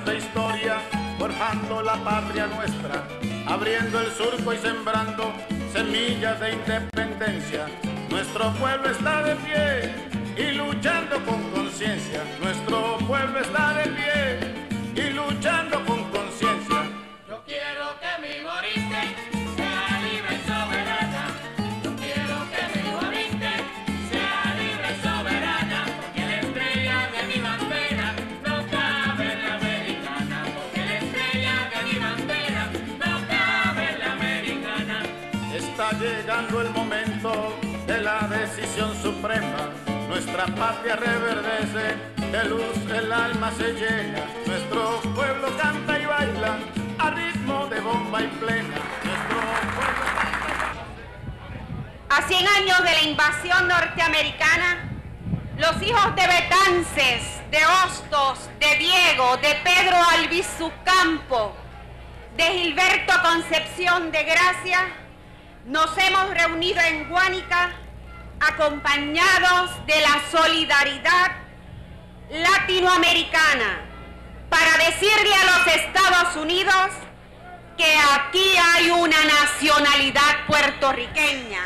nuestra historia, forjando la patria nuestra, abriendo el surco y sembrando semillas de independencia. Nuestro pueblo está de pie y luchando con conciencia. Nuestro pueblo está de pie y luchando con conciencia. Yo quiero que mi origen sea libre y soberana. Yo quiero que mi origen sea libre y soberana. Porque la estrella de mi bandera no cabe en la americana. Porque la estrella de mi bandera no cabe en la americana. Está llegando el momento de la decisión suprema. Nuestra patria reverdece, de luz el alma se llena. Nuestro pueblo canta y baila a ritmo de bomba y plena. Nuestro pueblo canta... A 100 años de la invasión norteamericana, los hijos de Betances, de Hostos, de Diego, de Pedro Albizu Campo, de Gilberto Concepción de Gracia, nos hemos reunido en Guánica acompañados de la solidaridad latinoamericana para decirle a los Estados Unidos que aquí hay una nacionalidad puertorriqueña.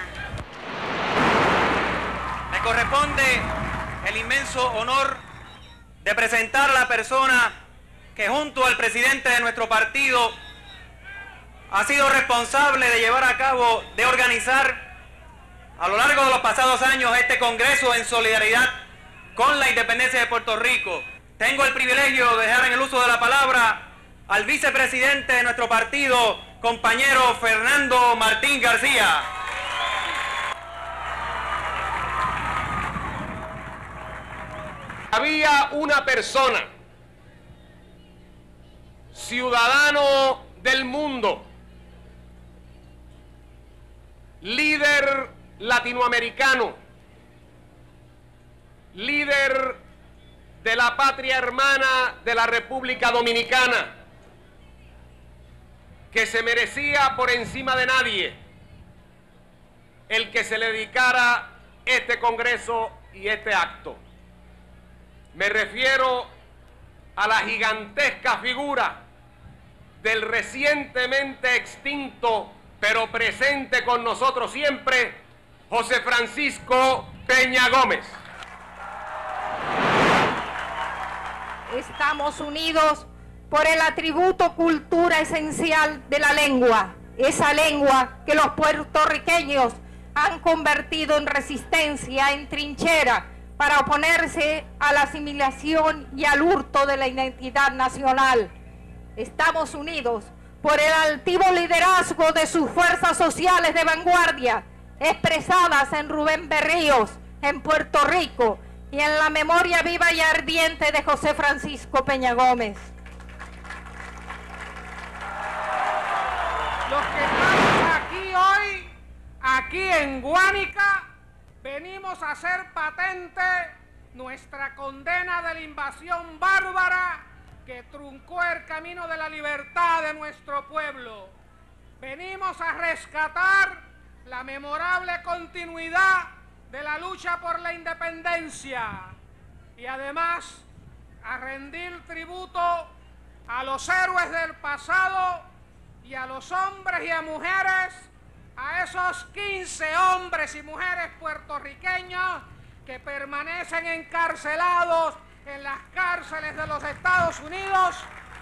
Me corresponde el inmenso honor de presentar a la persona que junto al presidente de nuestro partido ha sido responsable de llevar a cabo, de organizar a lo largo de los pasados años este Congreso en solidaridad con la independencia de Puerto Rico. Tengo el privilegio de dejar en el uso de la palabra al vicepresidente de nuestro partido, compañero Fernando Martín García. Había una persona, ciudadano del mundo, líder latinoamericano, líder de la patria hermana de la República Dominicana, que se merecía por encima de nadie el que se le dedicara este Congreso y este acto. Me refiero a la gigantesca figura del recientemente extinto, pero presente con nosotros siempre, José Francisco Peña Gómez. Estamos unidos por el atributo cultura esencial de la lengua, esa lengua que los puertorriqueños han convertido en resistencia, en trinchera, para oponerse a la asimilación y al hurto de la identidad nacional. Estamos unidos por el altivo liderazgo de sus fuerzas sociales de vanguardia, expresadas en Rubén Berríos, en Puerto Rico, y en la memoria viva y ardiente de José Francisco Peña Gómez. Los que estamos aquí hoy, aquí en Guánica, venimos a hacer patente nuestra condena de la invasión bárbara que truncó el camino de la libertad de nuestro pueblo. Venimos a rescatar la memorable continuidad de la lucha por la independencia y además a rendir tributo a los héroes del pasado y a los hombres y a mujeres, a esos 15 hombres y mujeres puertorriqueños que permanecen encarcelados en las cárceles de los Estados Unidos.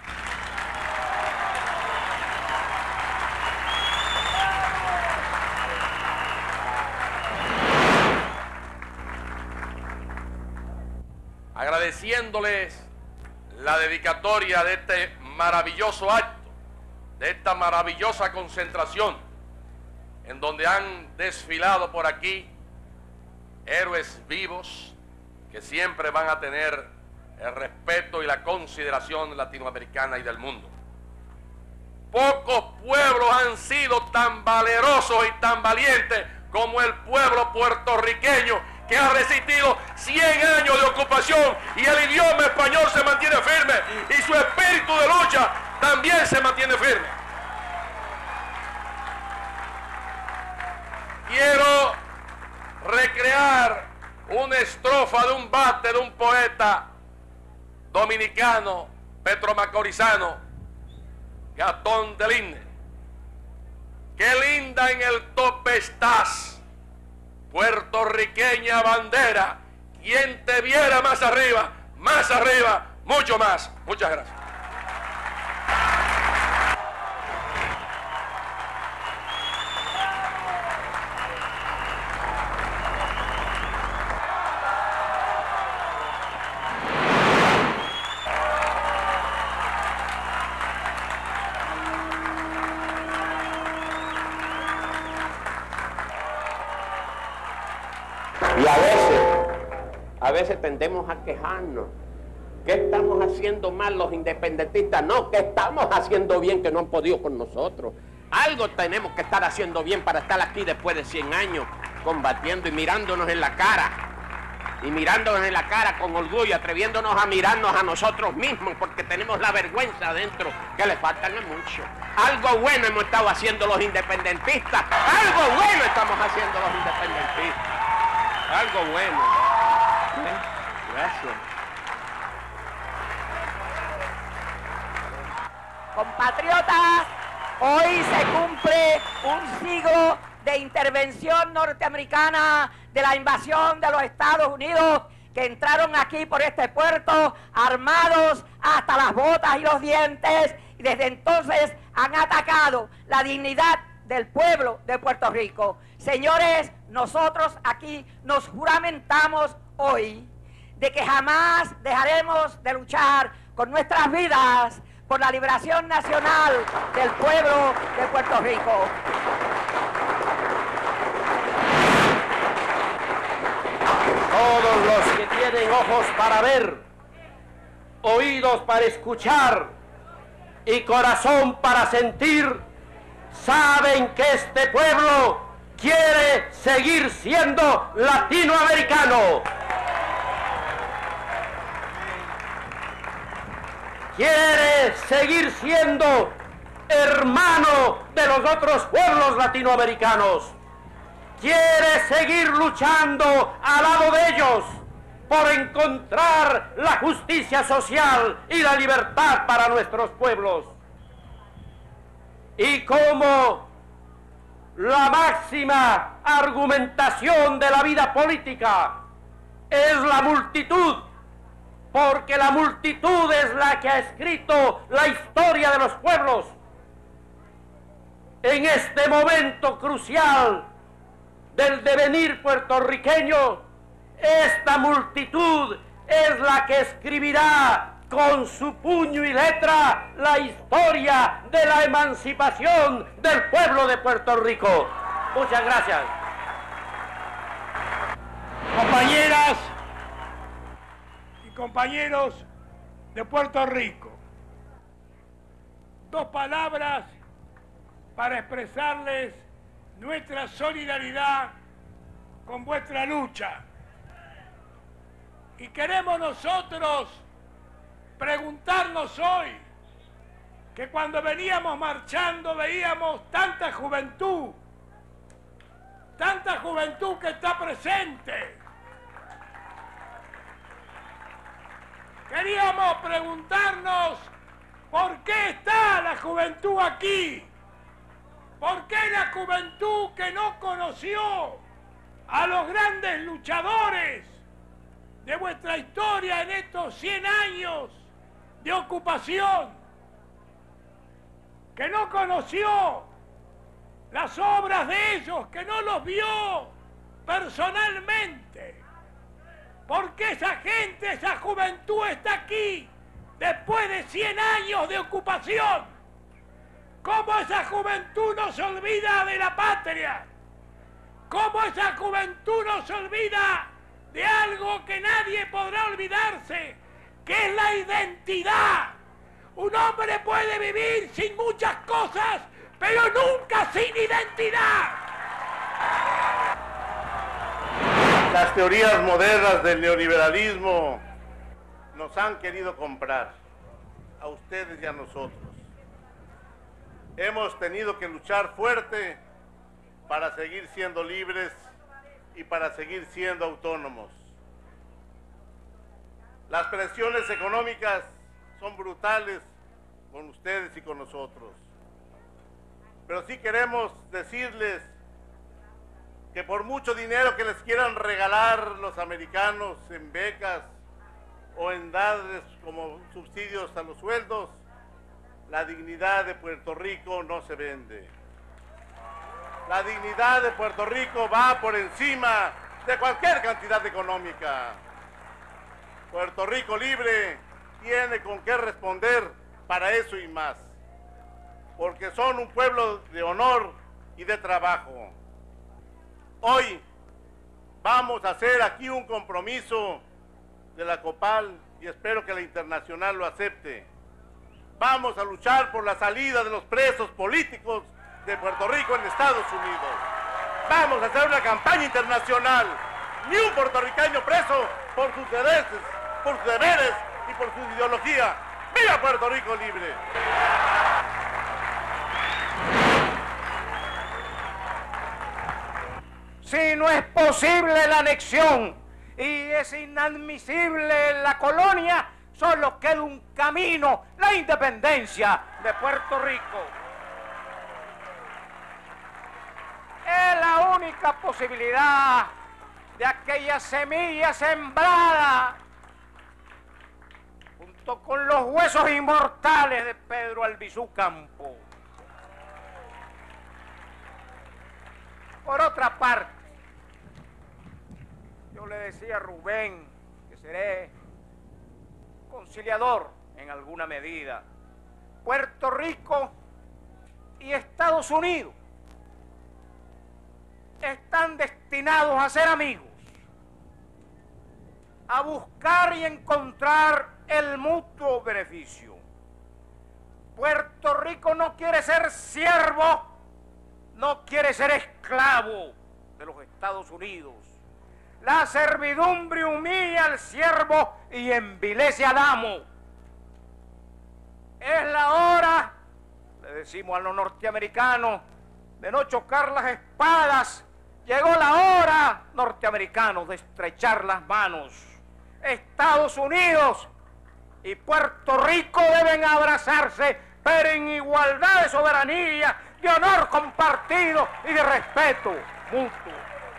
Agradeciéndoles la dedicatoria de este maravilloso acto, de esta maravillosa concentración, en donde han desfilado por aquí héroes vivos que siempre van a tener el respeto y la consideración latinoamericana y del mundo. Pocos pueblos han sido tan valerosos y tan valientes como el pueblo puertorriqueño, que ha resistido 100 años de ocupación, y el idioma español se mantiene firme y su espíritu de lucha también se mantiene firme. Quiero recrear una estrofa de un bate de un poeta dominicano petromacorizano, Gastón del INE. Qué linda en el tope estás, puertorriqueña bandera. Quien te viera más arriba, mucho más. Muchas gracias. Y a veces tendemos a quejarnos. ¿Qué estamos haciendo mal los independentistas? No, ¿qué estamos haciendo bien que no han podido con nosotros? Algo tenemos que estar haciendo bien para estar aquí después de 100 años combatiendo y mirándonos en la cara. Y mirándonos en la cara con orgullo, atreviéndonos a mirarnos a nosotros mismos, porque tenemos la vergüenza adentro, que le faltan a mucho. Algo bueno hemos estado haciendo los independentistas. Algo bueno estamos haciendo los independentistas. Algo bueno. Gracias. Compatriotas, hoy se cumple un siglo de intervención norteamericana, de la invasión de los Estados Unidos, que entraron aquí por este puerto armados hasta las botas y los dientes, y desde entonces han atacado la dignidad del pueblo de Puerto Rico. Señores, nosotros aquí nos juramentamos hoy de que jamás dejaremos de luchar con nuestras vidas por la liberación nacional del pueblo de Puerto Rico. Todos los que tienen ojos para ver, oídos para escuchar y corazón para sentir, saben que este pueblo quiere seguir siendo latinoamericano. Quiere seguir siendo hermano de los otros pueblos latinoamericanos. Quiere seguir luchando al lado de ellos por encontrar la justicia social y la libertad para nuestros pueblos. Y como la máxima argumentación de la vida política es la multitud, porque la multitud es la que ha escrito la historia de los pueblos. En este momento crucial del devenir puertorriqueño, esta multitud es la que escribirá con su puño y letra la historia de la emancipación del pueblo de Puerto Rico. Muchas gracias. Compañeras y compañeros de Puerto Rico, dos palabras para expresarles nuestra solidaridad con vuestra lucha. Y queremos nosotros preguntarnos hoy, que cuando veníamos marchando veíamos tanta juventud que está presente. Queríamos preguntarnos por qué está la juventud aquí. ¿Por qué la juventud que no conoció a los grandes luchadores de vuestra historia en estos 100 años de ocupación? Que no conoció las obras de ellos, que no los vio personalmente. ¿Por qué esa gente, esa juventud está aquí después de 100 años de ocupación? ¿Cómo esa juventud no se olvida de la patria? ¿Cómo esa juventud no se olvida de algo que nadie podrá olvidarse, que es la identidad? Un hombre puede vivir sin muchas cosas, pero nunca sin identidad. Las teorías modernas del neoliberalismo nos han querido comprar, a ustedes y a nosotros. Hemos tenido que luchar fuerte para seguir siendo libres y para seguir siendo autónomos. Las presiones económicas son brutales con ustedes y con nosotros. Pero sí queremos decirles que por mucho dinero que les quieran regalar los americanos en becas o en darles como subsidios a los sueldos, la dignidad de Puerto Rico no se vende. La dignidad de Puerto Rico va por encima de cualquier cantidad económica. Puerto Rico libre tiene con qué responder para eso y más, porque son un pueblo de honor y de trabajo. Hoy vamos a hacer aquí un compromiso de la COPAL y espero que la internacional lo acepte. Vamos a luchar por la salida de los presos políticos de Puerto Rico en Estados Unidos. Vamos a hacer una campaña internacional. Ni un puertorriqueño preso por sus deberes y por su ideología. ¡Viva Puerto Rico libre! Si no es posible la anexión y es inadmisible la colonia, solo queda un camino, la independencia de Puerto Rico. Es la única posibilidad de aquella semilla sembrada junto con los huesos inmortales de Pedro Albizu Campos. Por otra parte, yo le decía a Rubén que seré conciliador en alguna medida. Puerto Rico y Estados Unidos están destinados a ser amigos, a buscar y encontrar el mutuo beneficio. Puerto Rico no quiere ser siervo, no quiere ser esclavo de los Estados Unidos. La servidumbre humilla al siervo y envilece al amo. Es la hora, le decimos a los norteamericanos, de no chocar las espadas. Llegó la hora, norteamericanos, de estrechar las manos. Estados Unidos y Puerto Rico deben abrazarse, pero en igualdad de soberanía, de honor compartido y de respeto mutuo.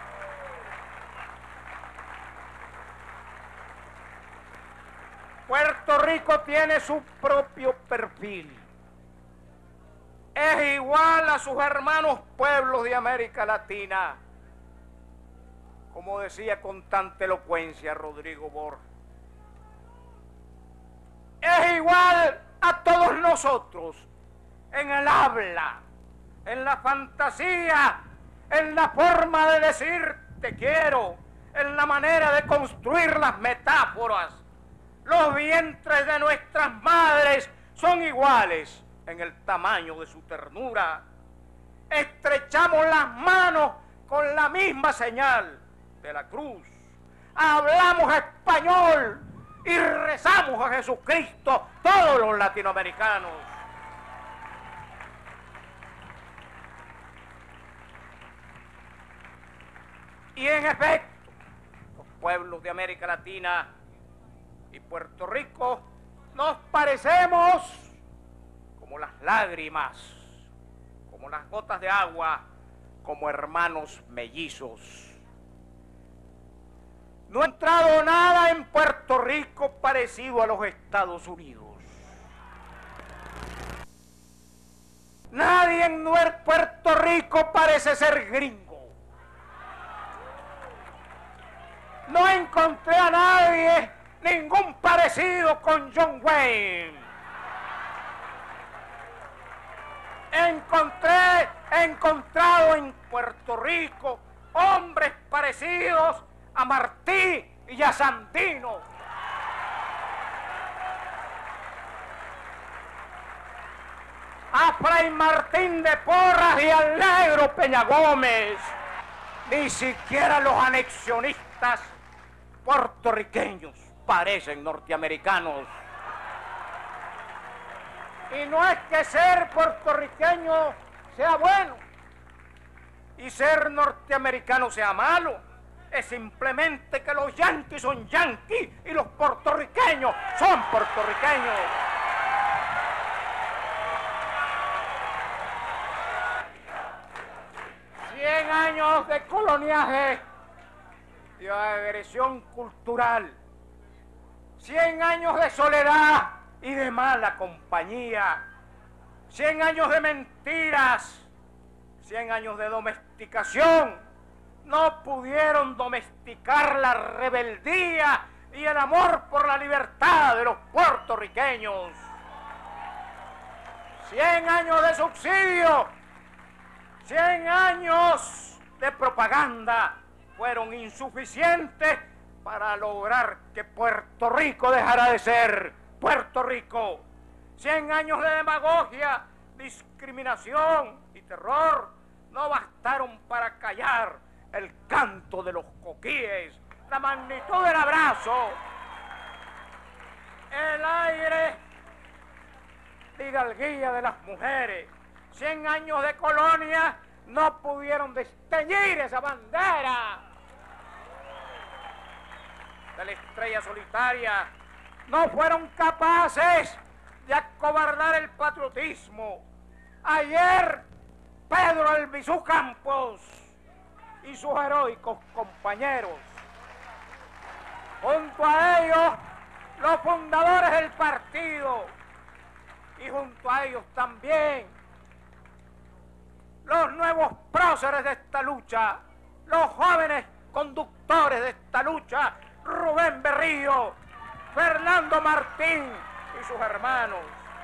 Puerto Rico tiene su propio perfil. Es igual a sus hermanos pueblos de América Latina. Como decía con tanta elocuencia Rodrigo Borges. Es igual a todos nosotros en el habla, en la fantasía, en la forma de decir te quiero, en la manera de construir las metáforas. Los vientres de nuestras madres son iguales en el tamaño de su ternura. Estrechamos las manos con la misma señal de la cruz. Hablamos español y rezamos a Jesucristo todos los latinoamericanos. Y en efecto, los pueblos de América Latina y Puerto Rico nos parecemos como las lágrimas, como las gotas de agua, como hermanos mellizos. No ha entrado nada en Puerto Rico parecido a los Estados Unidos. Nadie en Puerto Rico parece ser gringo. No encontré a nadie, ningún parecido con John Wayne. He encontrado en Puerto Rico hombres parecidos a Martí y a Sandino. A Fray Martín de Porras y al negro Peña Gómez. Ni siquiera los anexionistas puertorriqueños parecen norteamericanos. Y no es que ser puertorriqueño sea bueno y ser norteamericano sea malo. Es simplemente que los yanquis son yanquis y los puertorriqueños son puertorriqueños. coloniaje y agresión cultural. 100 años de soledad y de mala compañía. 100 años de mentiras. 100 años de domesticación. No pudieron domesticar la rebeldía y el amor por la libertad de los puertorriqueños. 100 años de subsidio, 100 años de propaganda fueron insuficientes para lograr que Puerto Rico dejara de ser Puerto Rico. 100 años de demagogia, discriminación y terror no bastaron para callar el canto de los coquíes, la magnitud del abrazo, el aire de hidalguía de las mujeres. 100 años de colonia no pudieron desteñir esa bandera de la estrella solitaria. No fueron capaces de acobardar el patriotismo. Ayer Pedro Albizu Campos y sus heroicos compañeros, junto a ellos los fundadores del partido, y junto a ellos también los nuevos próceres de esta lucha, los jóvenes conductores de esta lucha, Rubén Berrío, Fernando Martín y sus hermanos.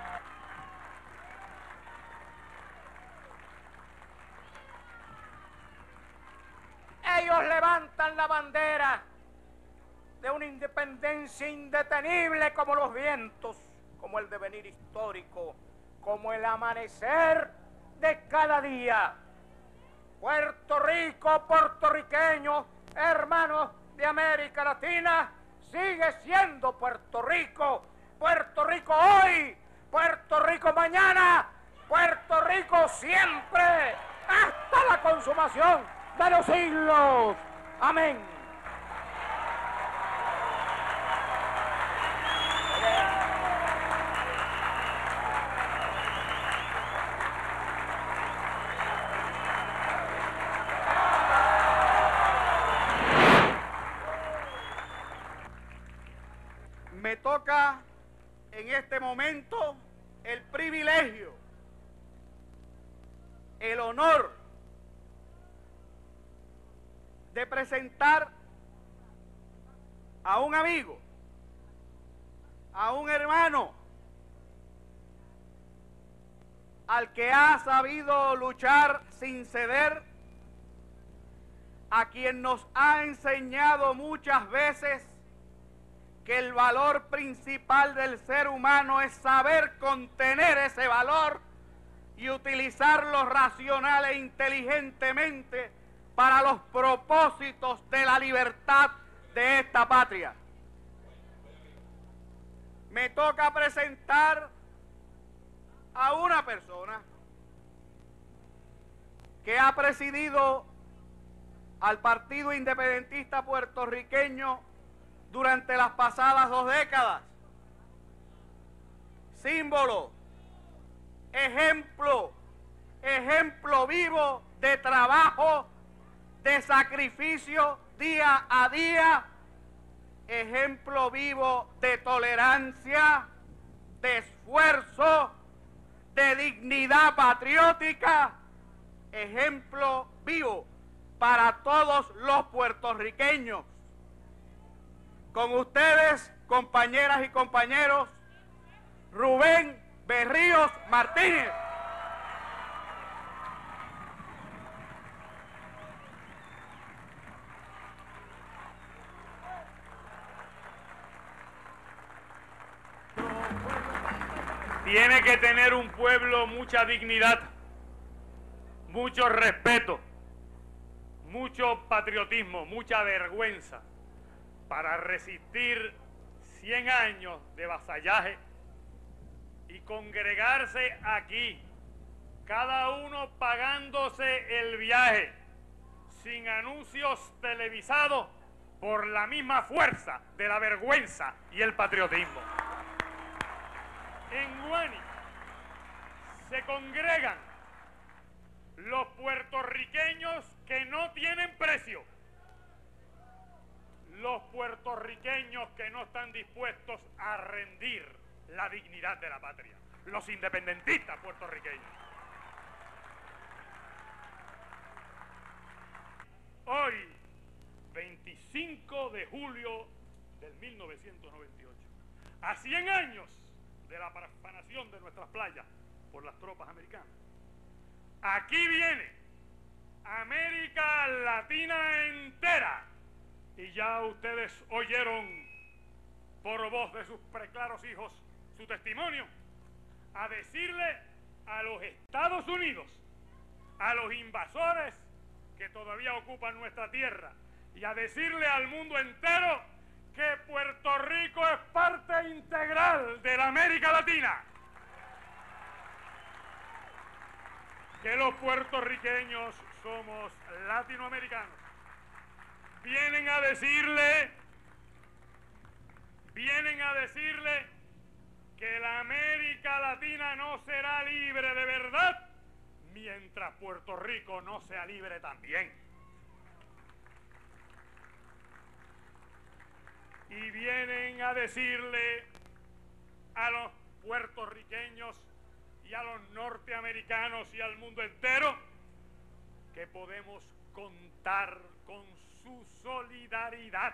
Ellos levantan la bandera de una independencia indetenible como los vientos, como el devenir histórico, como el amanecer de cada día. Puerto Rico, puertorriqueños, hermanos de América Latina, sigue siendo Puerto Rico. Puerto Rico hoy, Puerto Rico mañana, Puerto Rico siempre, hasta la consumación de los siglos. Amén. Me toca en este momento el privilegio, el honor de presentar a un amigo, a un hermano, al que ha sabido luchar sin ceder, a quien nos ha enseñado muchas veces que el valor principal del ser humano es saber contener ese valor y utilizarlo racional e inteligentemente para los propósitos de la libertad de esta patria. Me toca presentar a una persona que ha presidido al Partido Independentista Puertorriqueño durante las pasadas 2 décadas. Símbolo, ejemplo vivo de trabajo, de sacrificio día a día, ejemplo vivo de tolerancia, de esfuerzo, de dignidad patriótica, ejemplo vivo para todos los puertorriqueños. Con ustedes, compañeras y compañeros, Rubén Berríos Martínez. Tiene que tener un pueblo mucha dignidad, mucho respeto, mucho patriotismo, mucha vergüenza para resistir 100 años de vasallaje y congregarse aquí, cada uno pagándose el viaje, sin anuncios televisados, por la misma fuerza de la vergüenza y el patriotismo. En Guánica se congregan los puertorriqueños que no tienen precio, los puertorriqueños que no están dispuestos a rendir la dignidad de la patria, los independentistas puertorriqueños. Hoy, 25 de julio del 1998, a 100 años de la profanación de nuestras playas por las tropas americanas, aquí viene América Latina entera, y ya ustedes oyeron por voz de sus preclaros hijos su testimonio, a decirle a los Estados Unidos, a los invasores que todavía ocupan nuestra tierra, y a decirle al mundo entero que Puerto Rico es parte integral de la América Latina, que los puertorriqueños somos latinoamericanos. Vienen a decirle que la América Latina no será libre de verdad mientras Puerto Rico no sea libre también. Y vienen a decirle a los puertorriqueños y a los norteamericanos y al mundo entero que podemos contar con su solidaridad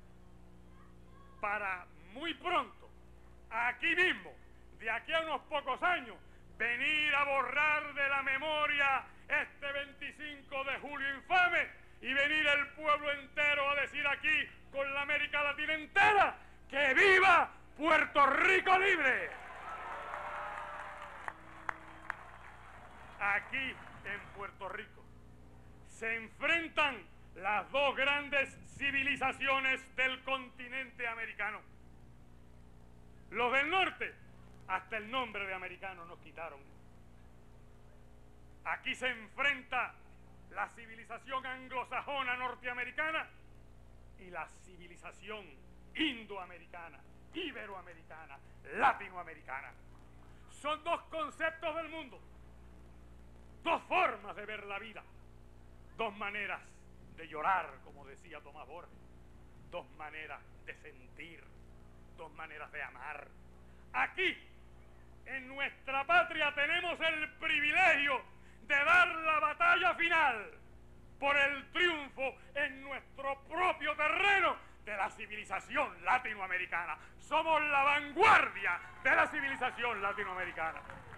para muy pronto, aquí mismo, de aquí a unos pocos años, venir a borrar de la memoria este 25 de julio infame y venir el pueblo entero a decir aquí con la América Latina entera que viva Puerto Rico libre. Aquí en Puerto Rico se enfrentan las dos grandes civilizaciones del continente americano. Los del norte, hasta el nombre de americano nos quitaron. Aquí se enfrenta la civilización anglosajona norteamericana y la civilización indoamericana, iberoamericana, latinoamericana. Son dos conceptos del mundo, dos formas de ver la vida, dos maneras de llorar, como decía Tomás Borges, dos maneras de sentir, dos maneras de amar. Aquí, en nuestra patria, tenemos el privilegio de dar la batalla final por el triunfo en nuestro propio terreno de la civilización latinoamericana. Somos la vanguardia de la civilización latinoamericana.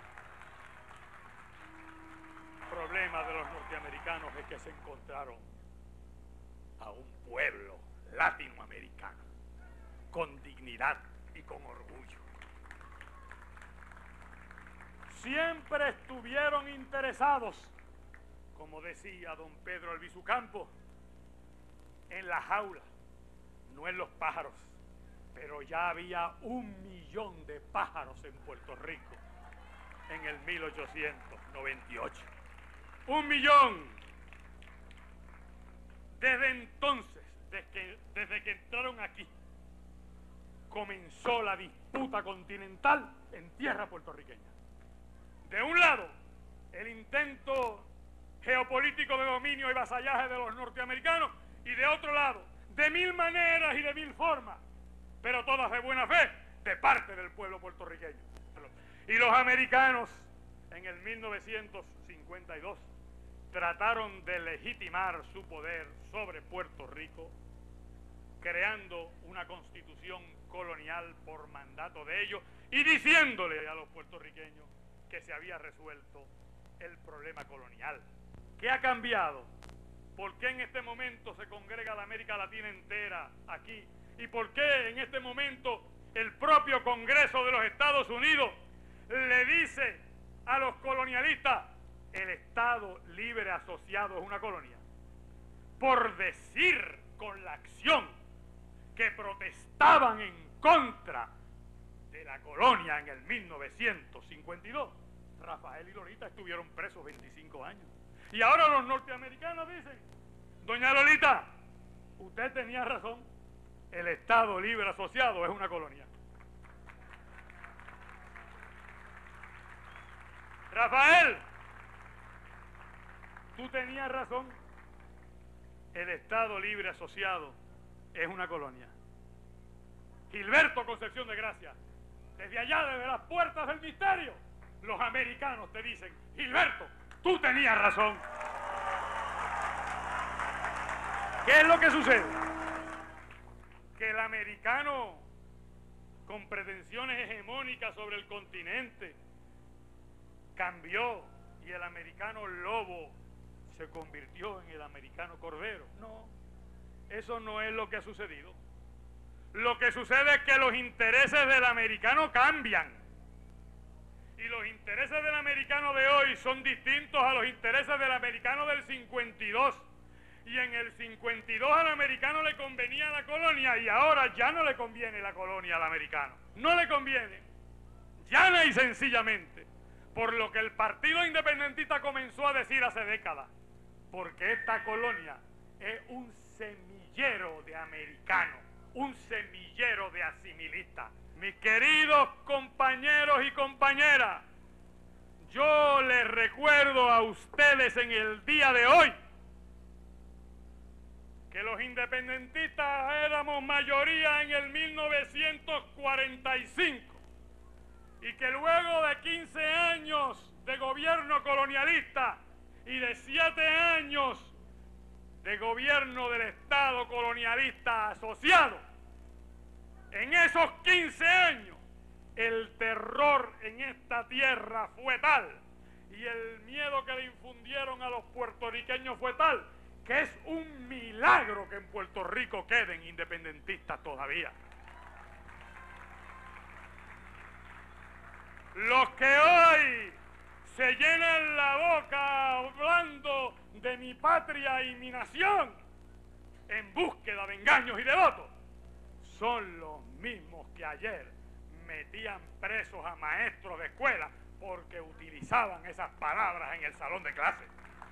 El problema de los norteamericanos es que se encontraron a un pueblo latinoamericano con dignidad y con orgullo. Siempre estuvieron interesados, como decía don Pedro Albizu Campos, en la jaula, no en los pájaros, pero ya había 1 millón de pájaros en Puerto Rico en el 1898. 1 millón. Desde entonces, desde que entraron aquí, comenzó la disputa continental en tierra puertorriqueña. De un lado, el intento geopolítico de dominio y vasallaje de los norteamericanos, y de otro lado, de mil maneras y de mil formas, pero todas de buena fe, de parte del pueblo puertorriqueño. Y los americanos, en el 1952, trataron de legitimar su poder sobre Puerto Rico, creando una constitución colonial por mandato de ellos y diciéndole a los puertorriqueños que se había resuelto el problema colonial. ¿Qué ha cambiado? ¿Por qué en este momento se congrega la América Latina entera aquí? ¿Y por qué en este momento el propio Congreso de los Estados Unidos le dice a los colonialistas: el Estado libre asociado es una colonia? Por decir con la acción que protestaban en contra de la colonia en el 1952. Rafael y Lolita estuvieron presos 25 años. Y ahora los norteamericanos dicen: doña Lolita, usted tenía razón, el Estado libre asociado es una colonia. Rafael, tenía razón. El Estado Libre Asociado es una colonia. Gilberto Concepción de Gracia, desde allá, desde las puertas del misterio, los americanos te dicen: Gilberto, tú tenías razón. ¿Qué es lo que sucede? Que el americano, con pretensiones hegemónicas sobre el continente, cambió y el americano lobo se convirtió en el americano cordero. No, eso no es lo que ha sucedido. Lo que sucede es que los intereses del americano cambian. Y los intereses del americano de hoy son distintos a los intereses del americano del 52. Y en el 52 al americano le convenía la colonia y ahora ya no le conviene la colonia al americano. No le conviene. Llana y sencillamente. Por lo que el Partido Independentista comenzó a decir hace décadas. Porque esta colonia es un semillero de americanos, un semillero de asimilistas. Mis queridos compañeros y compañeras, yo les recuerdo a ustedes en el día de hoy que los independentistas éramos mayoría en el 1945 y que luego de 15 años de gobierno colonialista y de 7 años de gobierno del Estado colonialista asociado, en esos 15 años el terror en esta tierra fue tal y el miedo que le infundieron a los puertorriqueños fue tal que es un milagro que en Puerto Rico queden independentistas todavía. Los que hoy se llenan la boca hablando de mi patria y mi nación en búsqueda de engaños y de votos son los mismos que ayer metían presos a maestros de escuela porque utilizaban esas palabras en el salón de clase.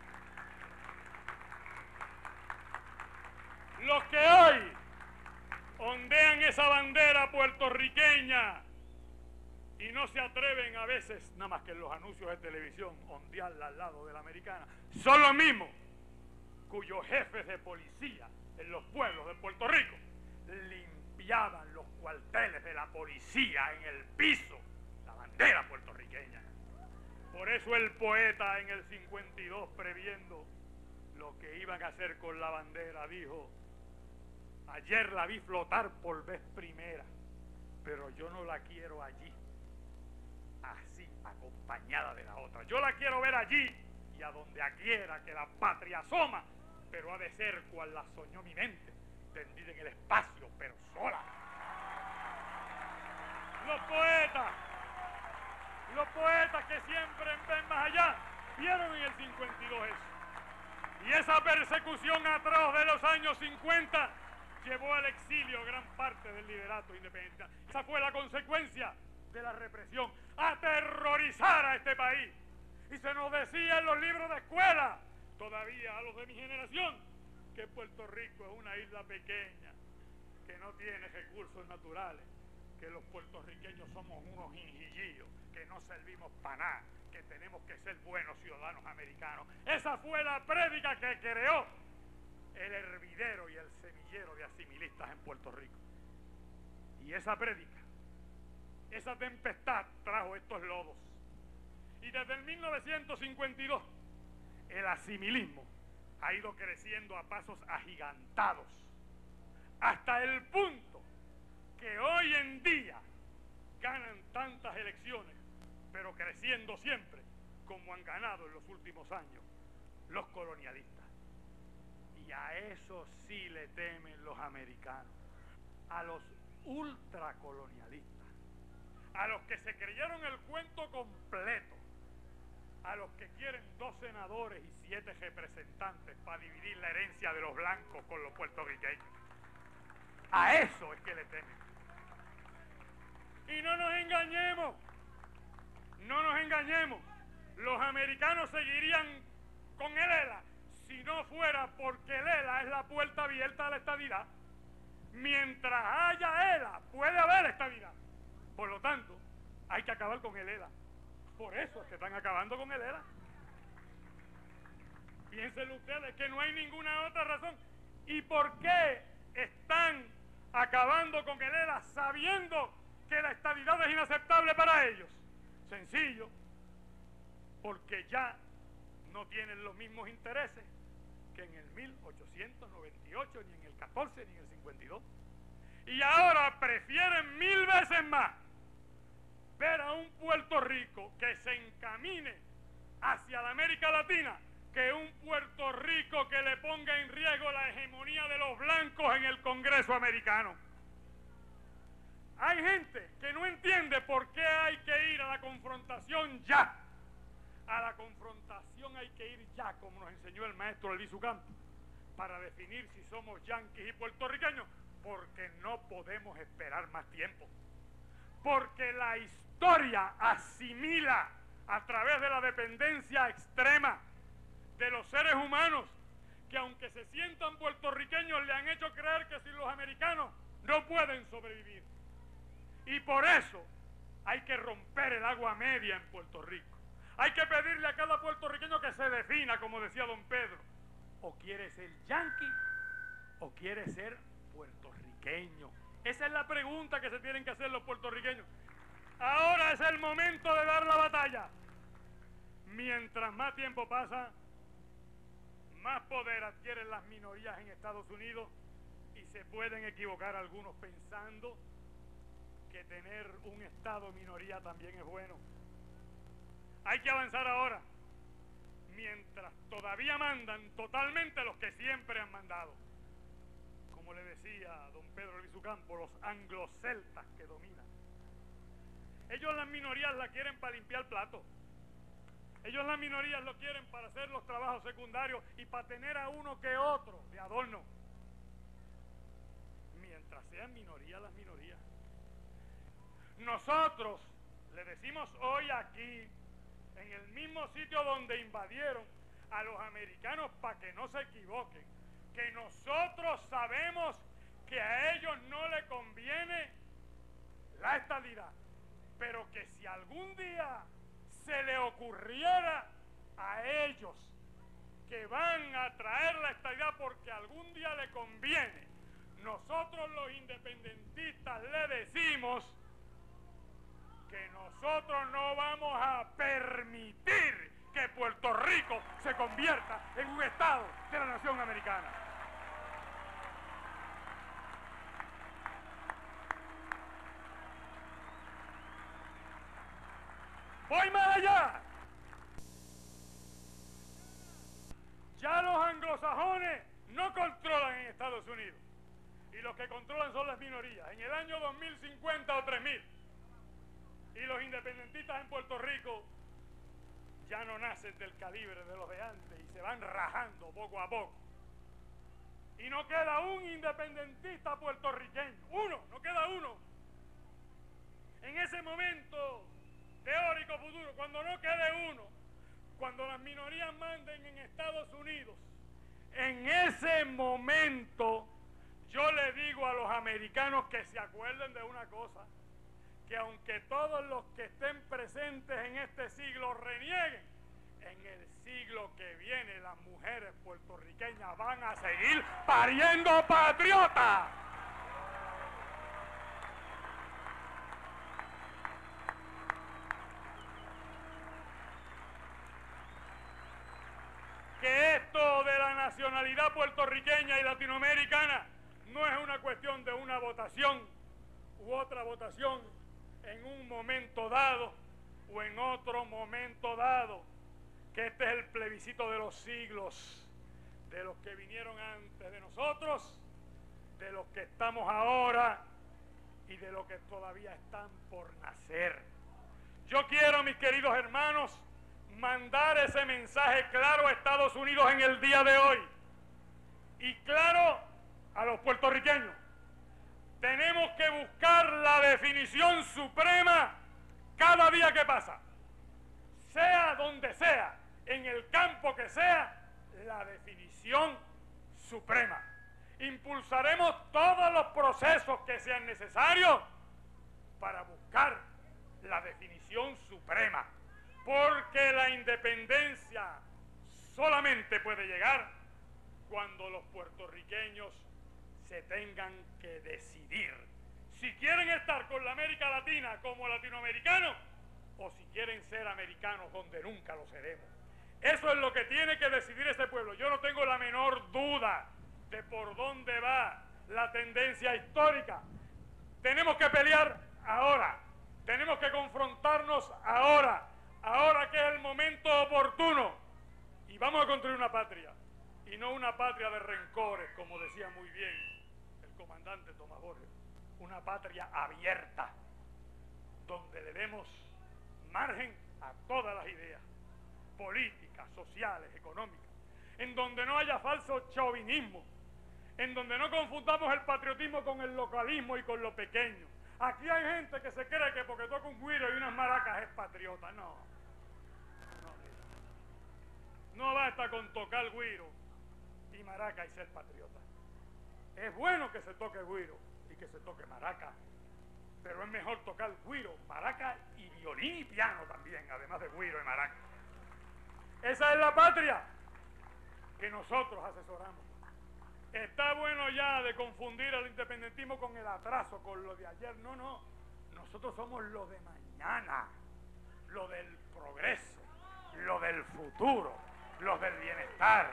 Los que hoy ondean esa bandera puertorriqueña y no se atreven a veces, nada más que en los anuncios de televisión, ondearla al lado de la americana, son los mismos cuyos jefes de policía en los pueblos de Puerto Rico limpiaban los cuarteles de la policía en el piso, la bandera puertorriqueña. Por eso el poeta en el 52, previendo lo que iban a hacer con la bandera, dijo: ayer la vi flotar por vez primera, pero yo no la quiero allí, así, acompañada de la otra. Yo la quiero ver allí y a donde quiera que la patria asoma, pero ha de ser cual la soñó mi mente, tendida en el espacio, pero sola. Los poetas que siempre ven más allá, vieron en el 52 eso. Y esa persecución atroz de los años 50 llevó al exilio gran parte del liderato independiente. Esa fue la consecuencia de la represión, aterrorizar a este país. Y se nos decía en los libros de escuela, todavía a los de mi generación, que Puerto Rico es una isla pequeña, que no tiene recursos naturales, que los puertorriqueños somos unos injillillos, que no servimos para nada, que tenemos que ser buenos ciudadanos americanos. Esa fue la prédica que creó el hervidero y el semillero de asimilistas en Puerto Rico. Y esa prédica, esa tempestad trajo estos lodos. Y desde el 1952 el asimilismo ha ido creciendo a pasos agigantados hasta el punto que hoy en día ganan tantas elecciones, pero creciendo siempre como han ganado en los últimos años los colonialistas. Y a eso sí le temen los americanos, a los ultracolonialistas, a los que se creyeron el cuento completo, a los que quieren 2 senadores y 7 representantes para dividir la herencia de los blancos con los puertorriqueños. A eso es que le temen. Y no nos engañemos, los americanos seguirían con el ELA si no fuera porque el ELA es la puerta abierta a la estadidad. Mientras haya ELA, puede haber estadidad. Por lo tanto, hay que acabar con el ELA. Por eso es que están acabando con el ELA. Piensen piénsenlo ustedes, que no hay ninguna otra razón. ¿Y por qué están acabando con el ELA sabiendo que la estadidad es inaceptable para ellos? Sencillo, porque ya no tienen los mismos intereses que en el 1898, ni en el 14, ni en el 52. Y ahora prefieren 1000 veces más ver a un Puerto Rico que se encamine hacia la América Latina que un Puerto Rico que le ponga en riesgo la hegemonía de los blancos en el Congreso americano. Hay gente que no entiende por qué hay que ir a la confrontación ya. A la confrontación hay que ir ya, como nos enseñó el maestro Albizu Campos, para definir si somos yanquis y puertorriqueños, porque no podemos esperar más tiempo. Porque la historia asimila a través de la dependencia extrema de los seres humanos, que aunque se sientan puertorriqueños, le han hecho creer que sin los americanos no pueden sobrevivir. Y por eso hay que romper el agua media en Puerto Rico. Hay que pedirle a cada puertorriqueño que se defina, como decía don Pedro. O quiere ser yanqui o quiere ser puertorriqueño. Esa es la pregunta que se tienen que hacer los puertorriqueños. Ahora es el momento de dar la batalla. Mientras más tiempo pasa, más poder adquieren las minorías en Estados Unidos, y se pueden equivocar algunos pensando que tener un estado minoría también es bueno. Hay que avanzar ahora, mientras todavía mandan totalmente los que siempre han mandado. Como le decía don Pedro Albizu Campos, los angloceltas que dominan. Ellos las minorías la quieren para limpiar platos. Ellos las minorías lo quieren para hacer los trabajos secundarios y para tener a uno que otro de adorno. Mientras sean minorías las minorías. Nosotros le decimos hoy aquí, en el mismo sitio donde invadieron a los americanos, para que no se equivoquen, que nosotros sabemos que a ellos no les conviene la estadidad, pero que si algún día se le ocurriera a ellos que van a traer la estadidad porque algún día le conviene, nosotros los independentistas le decimos que nosotros no vamos a permitir que Puerto Rico se convierta en un estado de la nación americana. Voy más allá. Ya los anglosajones no controlan en Estados Unidos, y los que controlan son las minorías. En el año 2050 o 3000, y los independentistas en Puerto Rico ya no nacen del calibre de los de antes y se van rajando poco a poco. Y no queda un independentista puertorriqueño. Uno, no queda uno. En ese momento teórico futuro, cuando no quede uno, cuando las minorías manden en Estados Unidos, en ese momento yo le digo a los americanos que se acuerden de una cosa, que aunque todos los que estén presentes en este siglo renieguen, en el siglo que viene las mujeres puertorriqueñas van a seguir pariendo patriotas. Que esto de la nacionalidad puertorriqueña y latinoamericana no es una cuestión de una votación u otra votación en un momento dado o en otro momento dado, que este es el plebiscito de los siglos, de los que vinieron antes de nosotros, de los que estamos ahora y de los que todavía están por nacer. Yo quiero, mis queridos hermanos, mandar ese mensaje claro a Estados Unidos en el día de hoy, y claro a los puertorriqueños. Tenemos que buscar la definición suprema cada día que pasa, sea donde sea, en el campo que sea, la definición suprema. Impulsaremos todos los procesos que sean necesarios para buscar la definición suprema, porque la independencia solamente puede llegar cuando los puertorriqueños se tengan que decidir si quieren estar con la América Latina como latinoamericanos o si quieren ser americanos donde nunca lo seremos. Eso es lo que tiene que decidir ese pueblo. Yo no tengo la menor duda de por dónde va la tendencia histórica. Tenemos que pelear ahora, tenemos que confrontarnos ahora que es el momento oportuno, y vamos a construir una patria, y no una patria de rencores, como decía muy bien el comandante Tomás Borges, una patria abierta, donde le demos margen a todas las ideas políticas, sociales, económicas, en donde no haya falso chauvinismo, en donde no confundamos el patriotismo con el localismo y con lo pequeño. Aquí hay gente que se cree que porque toca un güiro y unas maracas es patriota. No basta con tocar güiro y maraca y ser patriota. Es bueno que se toque güiro y que se toque maraca, pero es mejor tocar güiro, maraca y violín y piano también, además de güiro y maraca. Esa es la patria que nosotros asesoramos. Está bueno ya de confundir al independentismo con el atraso, con lo de ayer. No. Nosotros somos lo de mañana, lo del progreso, lo del futuro, lo del bienestar.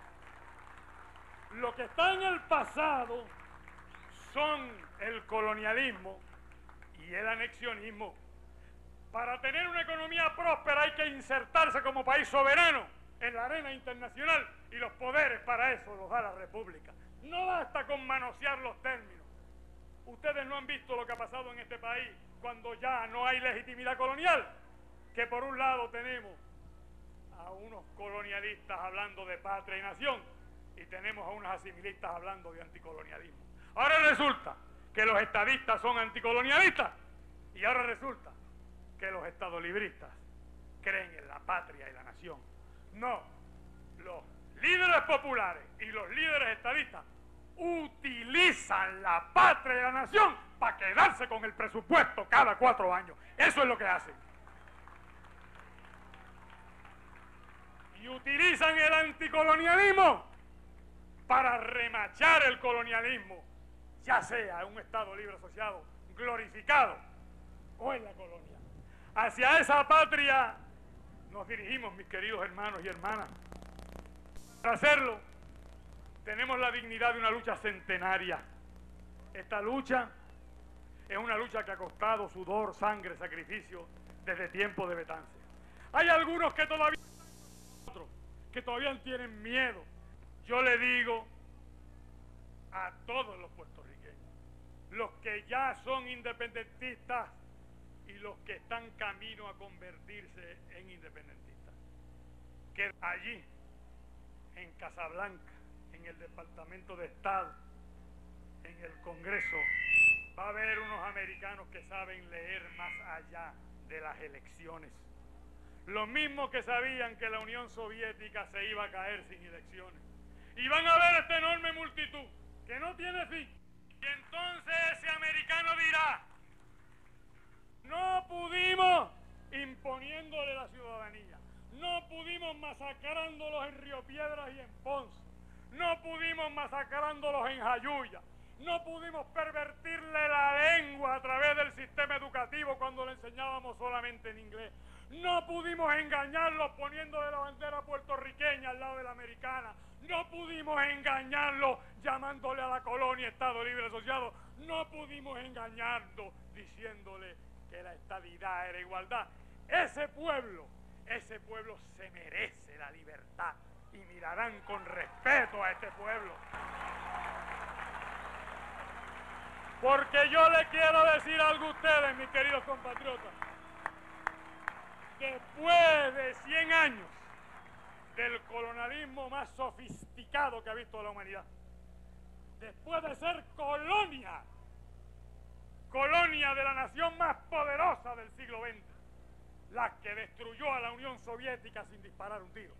Lo que está en el pasado son el colonialismo y el anexionismo. Para tener una economía próspera hay que insertarse como país soberano en la arena internacional, y los poderes para eso los da la República. No basta con manosear los términos. Ustedes no han visto lo que ha pasado en este país cuando ya no hay legitimidad colonial, que por un lado tenemos a unos colonialistas hablando de patria y nación y tenemos a unos asimilistas hablando de anticolonialismo. Ahora resulta que los estadistas son anticolonialistas y ahora resulta que los estadolibristas creen en la patria y la nación. No, los líderes populares y los líderes estadistas utilizan la patria y la nación para quedarse con el presupuesto cada 4 años. Eso es lo que hacen. Y utilizan el anticolonialismo para remachar el colonialismo, ya sea en un Estado libre asociado glorificado o en la colonia. Hacia esa patria nos dirigimos, mis queridos hermanos y hermanas. Para hacerlo, tenemos la dignidad de una lucha centenaria. Esta lucha es una lucha que ha costado sudor, sangre, sacrificio desde tiempos de Betances. Hay algunos que todavía tienen miedo. Yo le digo a todos los puertorriqueños, los que ya son independentistas y los que están camino a convertirse en independentistas, que allí, en Casablanca, en el Departamento de Estado, en el Congreso, va a haber unos americanos que saben leer más allá de las elecciones. Los mismos que sabían que la Unión Soviética se iba a caer sin elecciones. Y van a ver esta enorme multitud que no tiene fin. Y entonces ese americano dirá: no pudimos imponiéndole la ciudadanía, no pudimos masacrándolos en Río Piedras y en Ponce, no pudimos masacrándolos en Jayuya, no pudimos pervertirle la lengua a través del sistema educativo cuando le enseñábamos solamente en inglés, no pudimos engañarlos poniéndole la bandera puertorriqueña al lado de la americana, no pudimos engañarlos llamándole a la colonia Estado Libre Asociado, no pudimos engañarlo diciéndole que la estadidad era igualdad. Ese pueblo se merece la libertad y mirarán con respeto a este pueblo. Porque yo le quiero decir algo a ustedes, mis queridos compatriotas. Después de 100 años del colonialismo más sofisticado que ha visto la humanidad, después de ser colonia de la nación más poderosa del siglo XX, la que destruyó a la Unión Soviética sin disparar un tiro,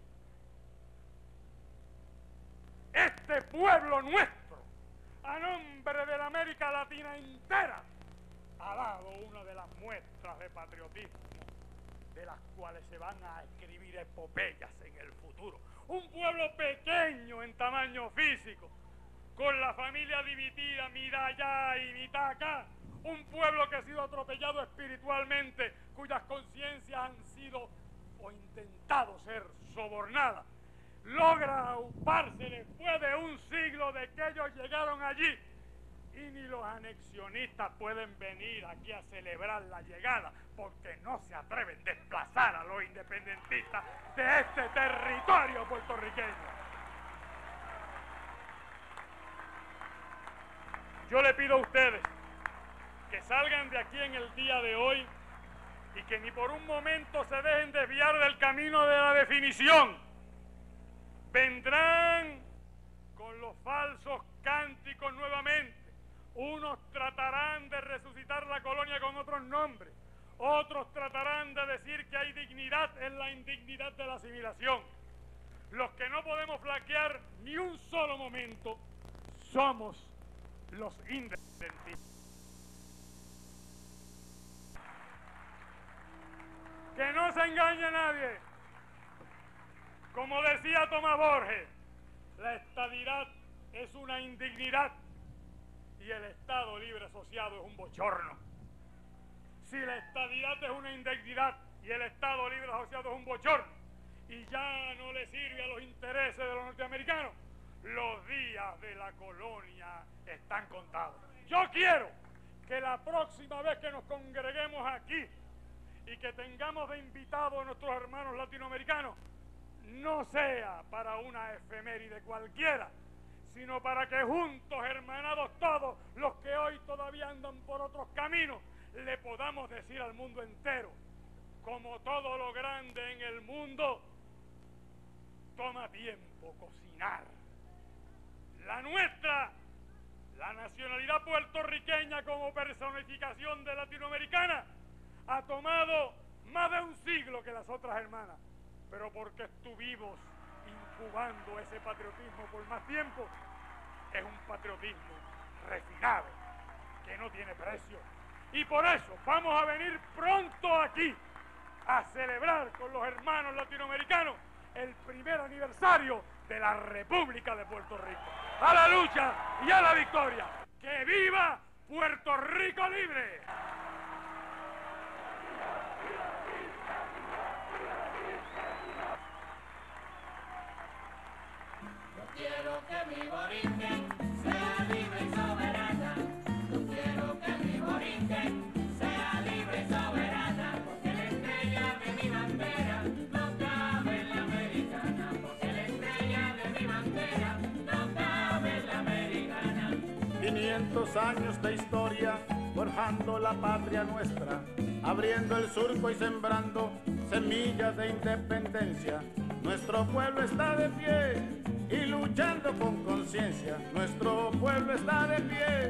este pueblo nuestro, a nombre de la América Latina entera, ha dado una de las muestras de patriotismo de las cuales se van a escribir epopeyas en el futuro. un pueblo pequeño en tamaño físico, con la familia dividida, mitad allá y mitad acá, un pueblo que ha sido atropellado espiritualmente, cuyas conciencias han sido o intentado ser sobornadas, logra auparse después de un siglo de que ellos llegaron allí, y ni los anexionistas pueden venir aquí a celebrar la llegada porque no se atreven a desplazar a los independentistas de este territorio puertorriqueño. Yo le pido a ustedes que salgan de aquí en el día de hoy y que ni por un momento se dejen desviar del camino de la definición. Vendrán con los falsos cánticos nuevamente. Unos tratarán de resucitar la colonia con otros nombres. Otros tratarán de decir que hay dignidad en la indignidad de la asimilación. Los que no podemos flaquear ni un solo momento somos los independentistas. Que no se engañe nadie. Como decía Tomás Borges, la estadidad es una indignidad y el Estado libre asociado es un bochorno. Si la estadidad es una indignidad y el Estado libre asociado es un bochorno y ya no le sirve a los intereses de los norteamericanos, los días de la colonia están contados. Yo quiero que la próxima vez que nos congreguemos aquí y que tengamos de invitados a nuestros hermanos latinoamericanos, no sea para una efeméride cualquiera, sino para que juntos, hermanados todos, los que hoy todavía andan por otros caminos, le podamos decir al mundo entero, como todo lo grande en el mundo, toma tiempo cocinar. La nuestra, la nacionalidad puertorriqueña como personificación de latinoamericana, ha tomado más de un siglo que las otras hermanas, pero porque estuvimos incubando ese patriotismo por más tiempo, es un patriotismo refinado, que no tiene precio. Y por eso vamos a venir pronto aquí a celebrar con los hermanos latinoamericanos el primer aniversario de la República de Puerto Rico. ¡A la lucha y a la victoria! ¡Que viva Puerto Rico libre! Quiero que mi Borinquen sea libre y soberana. Yo quiero que mi Borinquen sea libre y soberana. Porque la estrella de mi bandera no cabe en la americana. Porque la estrella de mi bandera no cabe en la americana. 500 años de historia forjando la patria nuestra, abriendo el surco y sembrando semillas de independencia. Nuestro pueblo está de pie y luchando con conciencia, nuestro pueblo está de pie